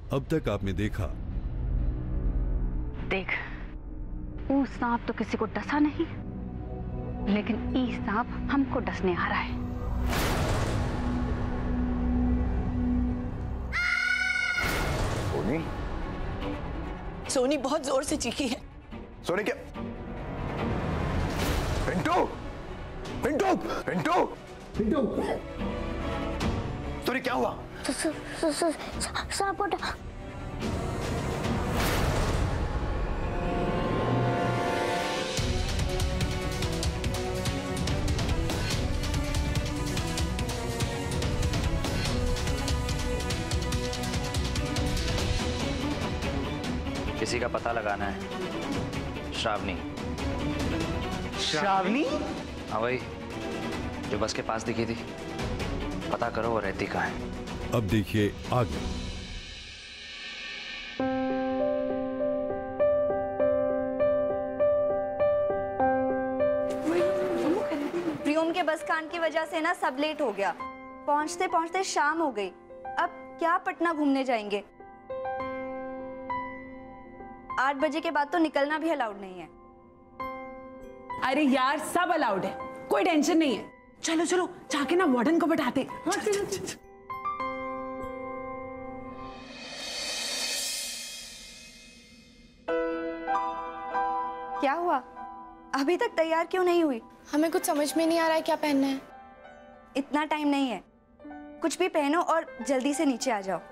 अब तक आपने देखा। देख, ऊ सांप तो किसी को डसा नहीं, लेकिन ई सांप हमको डसने आ रहा है। सोनी, सोनी बहुत जोर से चीखी है। सोनी क्या? पिंटू, पिंटू, पिंटू, पिंटू, सोनी क्या हुआ? सांप उठा। किसी का पता लगाना है। श्रावणी। श्रावणी? हाँ वही, जो बस के पास दिखी थी। पता करो वो रहती कहाँ है। अब देखिए आगे। प्रियोम के बस कांड की वजह से ना सब लेट हो गया। पहुंचते पहुंचते शाम हो गई। अब क्या पटना घूमने जाएंगे? 8 बजे के बाद तो निकलना भी अलाउड नहीं है। अरे यार, सब अलाउड है, कोई टेंशन नहीं है। चलो चलो जाके ना वार्डन को बैठाते। हाँ चलो चलो। क्या हुआ? अभी तक तैयार क्यों नहीं हुई? हमें कुछ समझ में नहीं आ रहा है क्या पहनना है। इतना टाइम नहीं है, कुछ भी पहनो और जल्दी से नीचे आ जाओ।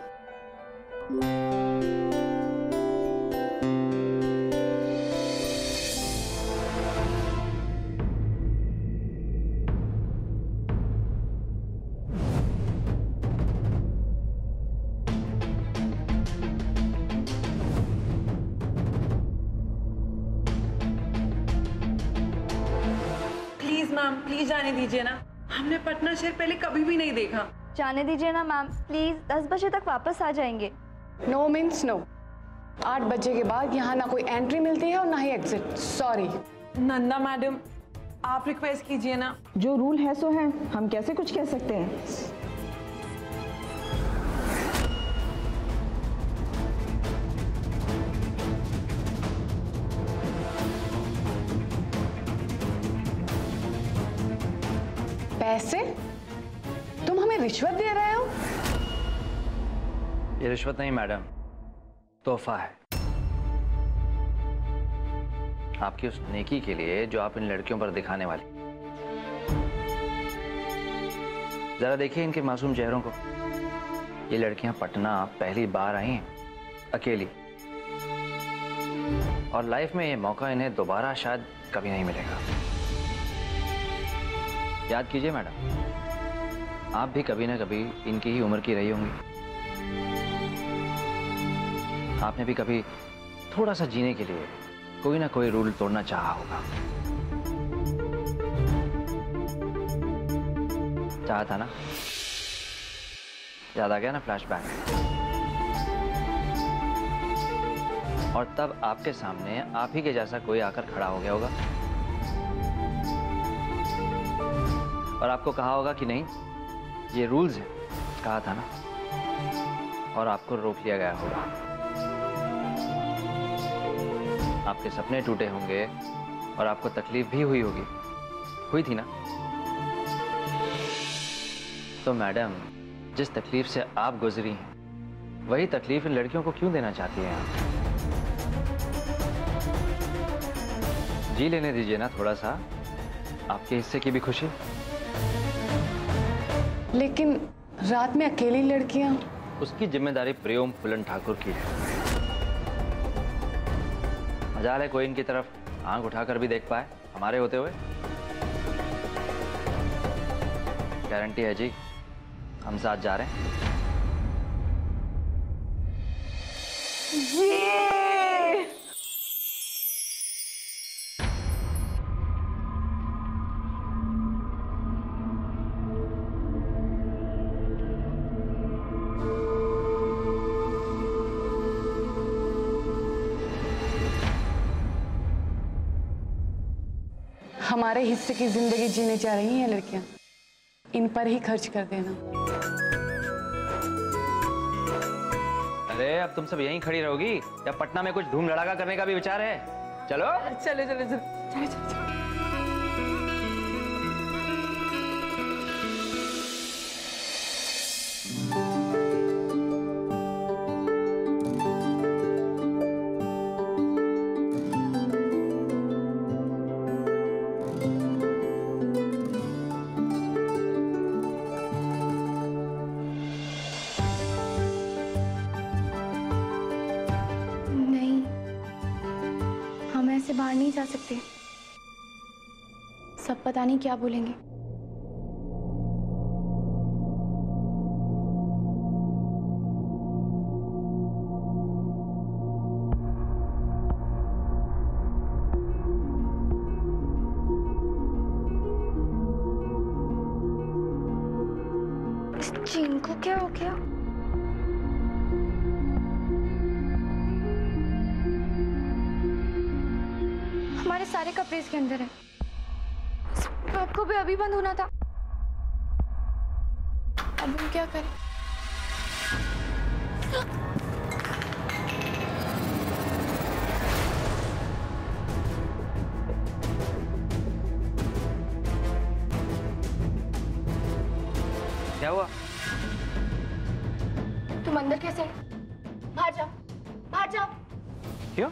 प्लीज जाने दीजिए ना, हमने पटना शहर पहले कभी भी नहीं देखा। जाने दीजिए ना मैम, प्लीज 10 बजे तक वापस आ जाएंगे। No means no. 8 बजे के बाद यहाँ ना कोई एंट्री मिलती है और ना ही एग्जिट। सॉरी। नंदा मैडम, आप रिक्वेस्ट कीजिए ना। जो रूल है सो है, हम कैसे कुछ कह सकते हैं। पैसे? तुम हमें रिश्वत दे रहे हो? ये रिश्वत नहीं मैडम, तोहफा है आपकी उस नेकी के लिए जो आप इन लड़कियों पर दिखाने वाली। जरा देखिए इनके मासूम चेहरों को। ये लड़कियां पटना पहली बार आई हैं, अकेली, और लाइफ में ये मौका इन्हें दोबारा शायद कभी नहीं मिलेगा। याद कीजिए मैडम, आप भी कभी ना कभी इनकी ही उम्र की रही होंगी। आपने भी कभी थोड़ा सा जीने के लिए कोई ना कोई रूल तोड़ना चाहा होगा। चाहा था ना? याद आ गया ना फ्लैशबैक? और तब आपके सामने आप ही के जैसा कोई आकर खड़ा हो गया होगा और आपको कहा होगा कि नहीं, ये रूल्स है, कहा था ना, और आपको रोक लिया गया होगा। आपके सपने टूटे होंगे और आपको तकलीफ भी हुई होगी, हुई थी ना? तो मैडम, जिस तकलीफ से आप गुजरी हैं, वही तकलीफ इन लड़कियों को क्यों देना चाहती हैं आप? जी लेने दीजिए ना थोड़ा सा आपके हिस्से की भी खुशी। लेकिन रात में अकेली लड़कियां। उसकी जिम्मेदारी प्रियोम फुलन ठाकुर की है। मजाल है कोई इनकी तरफ आंख उठाकर भी देख पाए हमारे होते हुए। गारंटी है जी, हम साथ जा रहे हैं। हमारे हिस्से की जिंदगी जीने जा रही हैं लड़कियां, इन पर ही खर्च कर देना। अरे अब तुम सब यहीं खड़ी रहोगी या पटना में कुछ धूम धड़ाका करने का भी विचार है? चलो चले चले चले चले चले। बाहर नहीं जा सकते, सब पता नहीं क्या बोलेंगे। इस चीन को क्या हो गया? हमारे सारे कपड़े इसके अंदर हैं। आपको भी अभी बंद होना था। अब हम क्या करें? क्या हुआ? तुम अंदर कैसे? बाहर जाओ, बाहर जाओ। क्यों?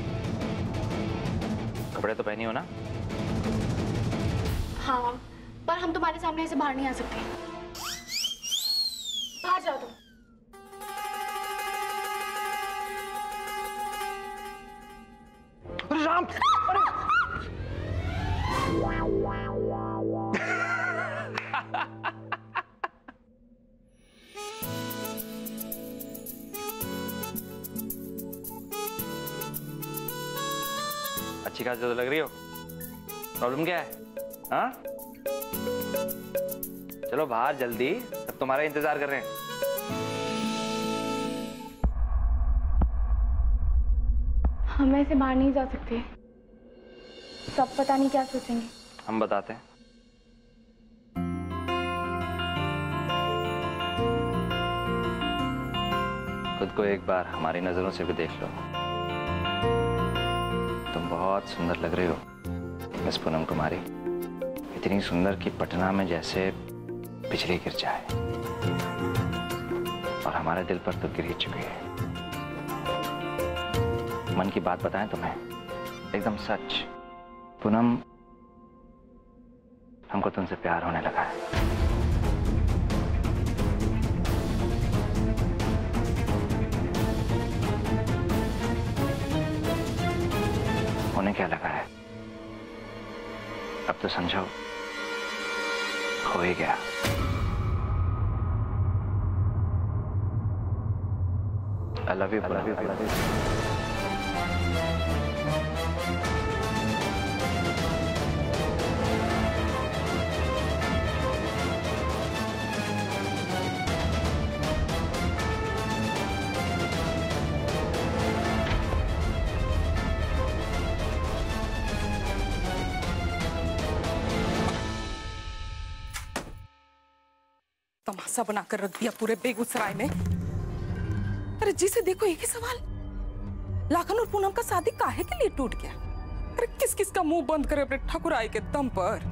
कपड़े तो पहनी हो ना? हाँ, पर हम तुम्हारे सामने ऐसे बाहर नहीं आ सकते। बाहर जाओ तुम। अरे राम! अच्छी खासी तो लग रही हो। प्रॉब्लम क्या है? हाँ? चलो बाहर जल्दी, सब तुम्हारा इंतजार कर रहे हैं। हम ऐसे बाहर नहीं जा सकते, सब पता नहीं क्या सोचेंगे। हम बताते हैं। खुद को एक बार हमारी नजरों से भी देख लो। तुम बहुत सुंदर लग रही हो मिस पूनम कुमारी, इतनी सुंदर कि पटना में जैसे बिजली गिर जाए। और हमारे दिल पर तो गिर ही चुकी है। मन की बात बताएं तुम्हें, एकदम सच। पूनम, हमको तुमसे प्यार होने लगा है। होने क्या लगा है? अब तो समझो हो ही गया। I love you, I love you, I love you. तमाशा बनाकर रख दिया पूरे बेगूसराय में। अरे जिसे देखो एक ही सवाल, लाखन और पूनम का शादी काहे के लिए टूट गया? अरे किस किस का मुंह बंद करे अपने ठकुराई के दम पर।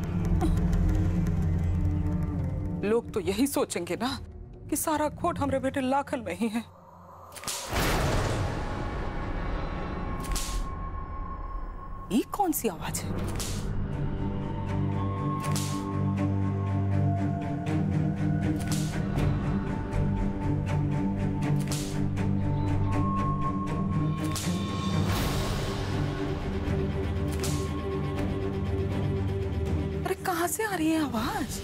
लोग तो यही सोचेंगे ना कि सारा खोट हमरे बेटे लाखन में ही है। ये कौन सी आवाज है? कहाँ से आ रही है आवाज?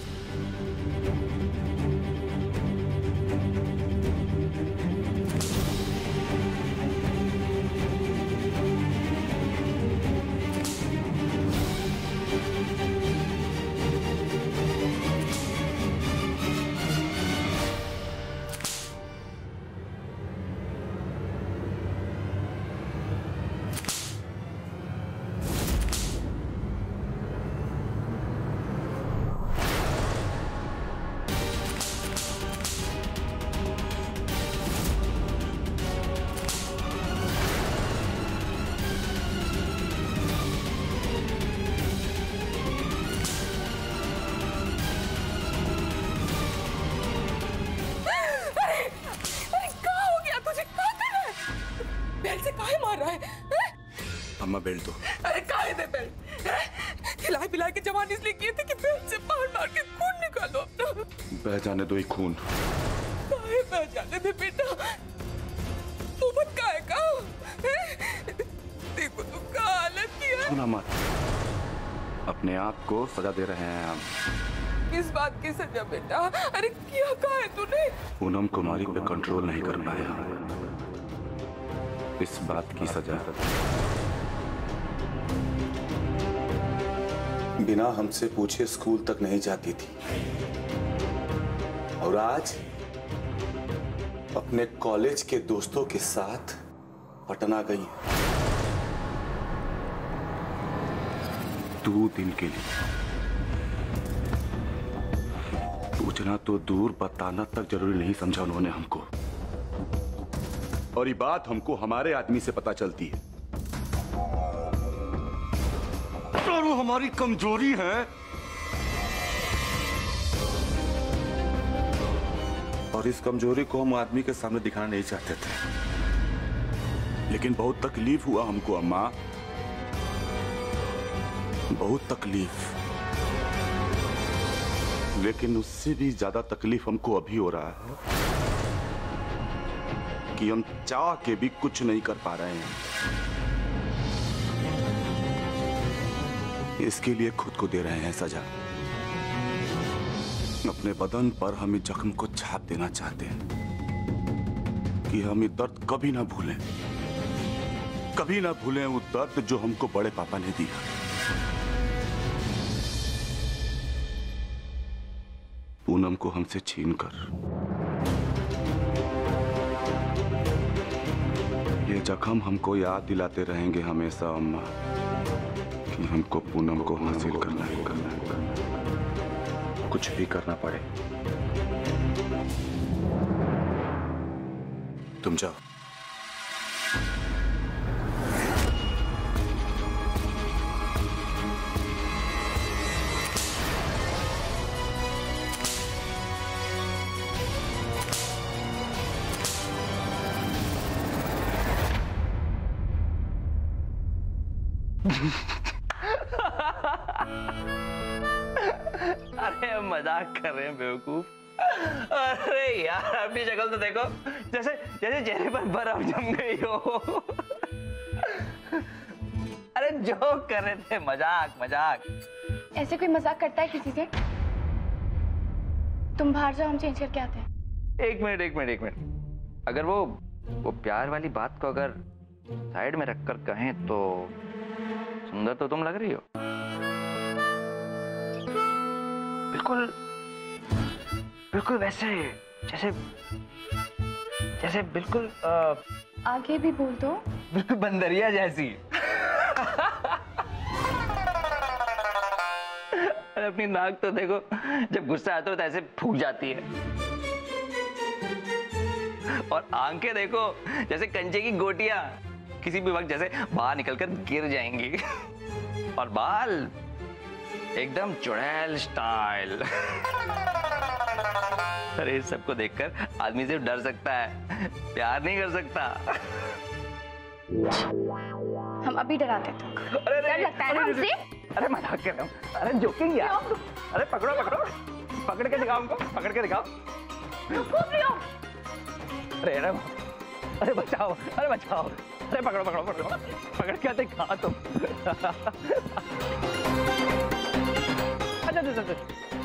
बेल्ट दो। अरे काहे दे बेल्ट? खिलाए पिलाए के जवान इसलिए किए थे कि बेल्ट से मार मार के खून निकालो अपना। बह जाने दो ये खून। काहे बह जाने दे बेटा? मुहम्मद काहे का? देखो तुम क्या हालत किया। सुना मत, अपने आप को सजा दे रहे हैं हम। किस बात की सजा बेटा? अरे क्या कहा है तूने? पूनम कुमारी पे कंट्रोल नहीं कर पाया, इस बात की सजा। बिना हमसे पूछे स्कूल तक नहीं जाती थी और आज अपने कॉलेज के दोस्तों के साथ पटना गई है। 2 दिन के लिए। पूछना तो दूर, बताना तक जरूरी नहीं समझा उन्होंने हमको। और ये बात हमको हमारे आदमी से पता चलती है। और वो हमारी कमजोरी है। और इस कमजोरी को हम आदमी के सामने दिखाना नहीं चाहते थे, लेकिन बहुत तकलीफ हुआ हमको अम्मा, बहुत तकलीफ। लेकिन उससे भी ज्यादा तकलीफ हमको अभी हो रहा है कि हम चाह के भी कुछ नहीं कर पा रहे हैं। इसके लिए खुद को दे रहे हैं सजा। अपने बदन पर हम इस जख्म को छाप देना चाहते हैं कि हम ये दर्द कभी ना भूलें, कभी ना भूलें वो दर्द जो हमको बड़े पापा ने दिया। पूनम को हमसे छीनकर ये जख्म हमको याद दिलाते रहेंगे हमेशा अम्मा कि हमको पूनम को हासिल करना है, कुछ भी करना पड़े। तुम जाओ। अरे मजाक कर रहे हैं बेवकूफ। अरे यार अपनी शक्ल तो देखो, जैसे जैसे चेहरे पर बर्फ जम गई हो। अरे जोक कर रहे थे, मजाक मजाक। ऐसे कोई मजाक करता है किसी से? तुम बाहर जाओ, हम चेंज करके आते हैं। एक मिनट। अगर वो प्यार वाली बात को अगर साइड में रखकर कहें तो सुंदर तो तुम लग रही हो। बिल्कुल वैसे जैसे बिल्कुल आगे भी बोल दो। बिल्कुल बंदरिया जैसी। अरे अपनी नाक तो देखो, जब गुस्सा आता है तो ऐसे फूक जाती है। और आंखें देखो, जैसे कंचे की गोटियां किसी भी वक्त जैसे बाहर निकलकर गिर जाएंगी। और बाल एकदम चुड़ैल स्टाइल। अरे इस सबको देखकर आदमी सिर्फ डर सकता है, प्यार नहीं कर सकता। हम अभी डराते थे। डर लगता है ना हमसे? अरे मजाक कर रहा हूँ। अरे जोकिंग यार। अरे पकड़ो, पकड़ के दिखाओ हमको, पकड़ के दिखाओ। अरे बचाओ, अरे पकड़ो, पकड़ के दिखाओ तुम। अच्छा।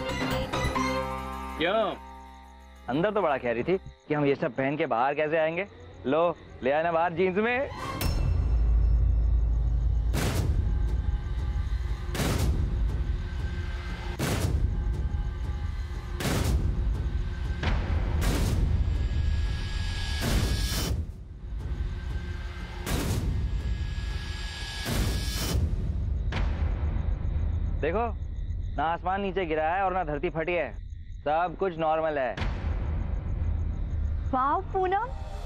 क्यों? अंदर तो बड़ा कह रही थी कि हम ये सब पहन के बाहर कैसे आएंगे। लो ले आना बाहर जीन्स में। देखो ना आसमान नीचे गिरा है और ना धरती फटी है, सब कुछ नॉर्मल है। वाह पूनम,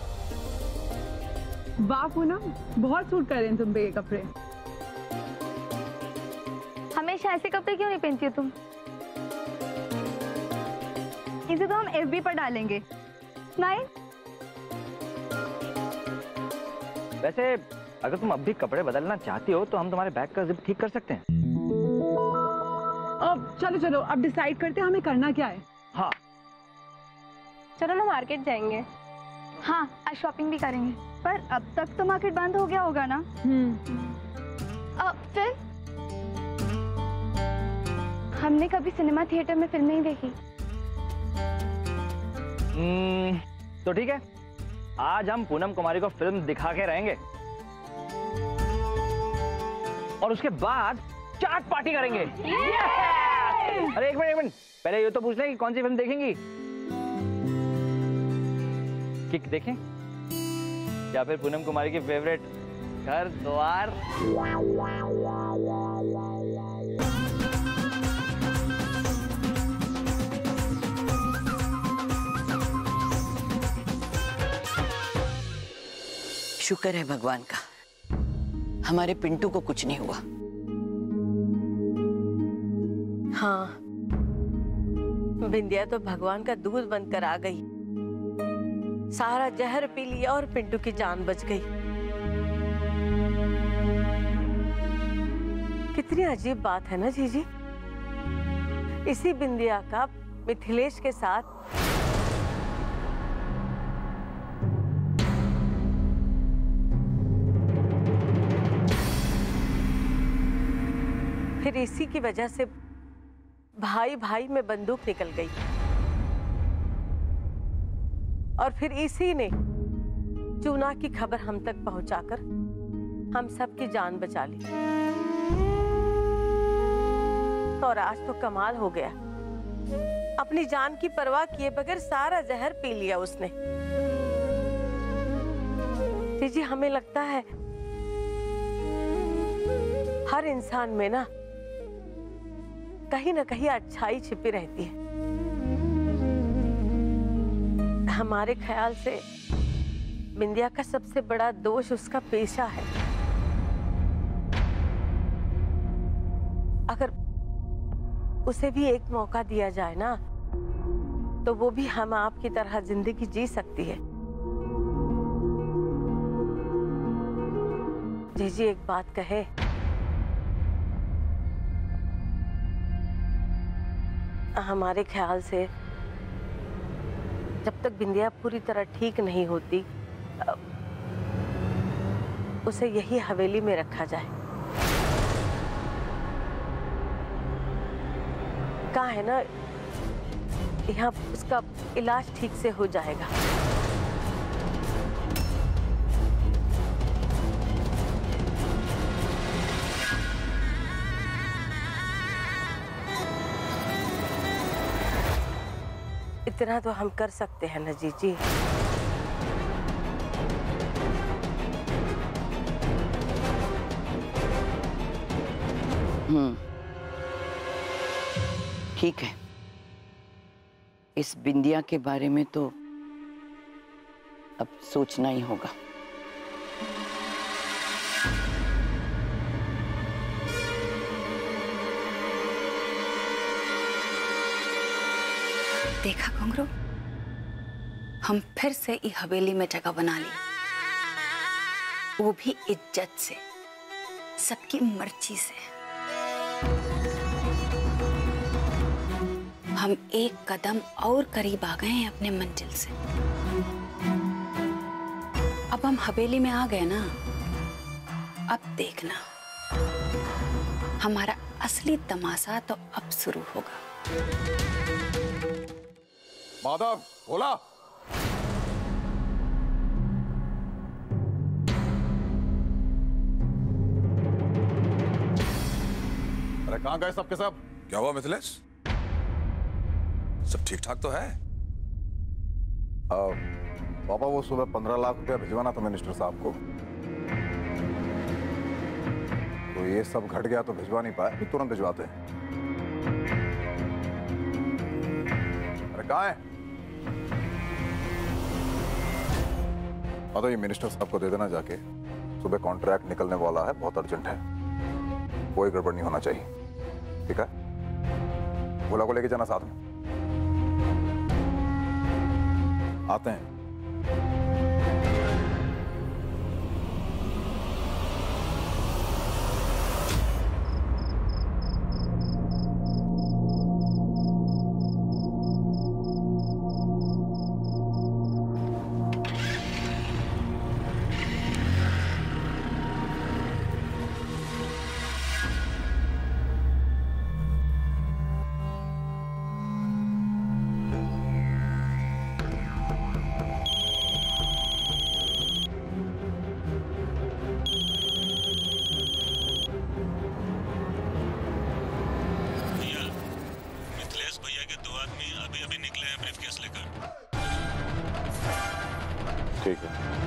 बहुत सूट कर रहे हैं तुम पे ये कपड़े। हमेशा ऐसे कपड़े क्यों नहीं पहनती हो तुम? इसे तो हम FB पर डालेंगे। स्माइल। वैसे अगर तुम अब भी कपड़े बदलना चाहती हो तो हम तुम्हारे बैग का जिप ठीक कर सकते हैं। अब चलो चलो, अब डिसाइड करते हैं हमें करना क्या है। हाँ चलो ना मार्केट जाएंगे। हाँ, आज शॉपिंग भी करेंगे। पर अब तक तो मार्केट बंद हो गया होगा ना? अब फिर हमने कभी सिनेमा थिएटर में फिल्म नहीं देखी। तो ठीक है, आज हम पूनम कुमारी को फिल्म दिखा के रहेंगे और उसके बाद चाट पार्टी करेंगे। अरे एक मिनट, पहले ये तो पूछ लें कि कौन सी फिल्म देखेंगी। किक देखें या फिर पूनम कुमारी की फेवरेट घर द्वार। शुक्र है भगवान का, हमारे पिंटू को कुछ नहीं हुआ। हाँ, बिंदिया तो भगवान का दूध बनकर आ गई, सारा जहर पी लिया और पिंटू की जान बच गई। कितनी अजीब बात है ना जीजी। इसी बिंदिया का मिथिलेश के साथ फिर इसी की वजह से भाई भाई में बंदूक निकल गई और फिर इसी ने चूना की खबर हम तक पहुंचाकर हम सबकी जान बचा ली। और आज तो कमाल हो गया, अपनी जान की परवाह किए बगैर सारा जहर पी लिया उसने। जी हमें लगता है हर इंसान में ना कहीं अच्छाई छिपी रहती है। हमारे ख्याल से बिंदिया का सबसे बड़ा दोष उसका पेशा है। अगर उसे भी एक मौका दिया जाए ना तो वो भी हम आपकी तरह जिंदगी जी सकती है। जी एक बात कहे, हमारे ख्याल से जब तक बिंदिया पूरी तरह ठीक नहीं होती उसे यही हवेली में रखा जाए। कहा है ना, यहाँ उसका इलाज ठीक से हो जाएगा। इतना तो हम कर सकते हैं ना जी। ठीक है, इस बिंदिया के बारे में तो अब सोचना ही होगा। देखा घुंघरू, हम फिर से ई हवेली में जगह बना ली, वो भी इज्जत से, सबकी मर्जी से। हम एक कदम और करीब आ गए हैं अपने मंजिल से। अब हम हवेली में आ गए ना, अब देखना हमारा असली तमाशा तो अब शुरू होगा। माधव, बोला। अरे कहां गए सबके सब? क्या हुआ मिथिलेश? सब ठीक ठाक तो है? पापा, वो सुबह 15 लाख रुपया भिजवाना था मिनिस्टर साहब को, तो ये सब घट गया तो भिजवा नहीं पाए, तुरंत भिजवाते हैं। अरे कहाँ है? तो ये मिनिस्टर साहब को दे देना जाके, सुबह कॉन्ट्रैक्ट निकलने वाला है, बहुत अर्जेंट है, कोई गड़बड़ नहीं होना चाहिए। ठीक है? भोला को लेके जाना साथ में। आते हैं। ठीक है।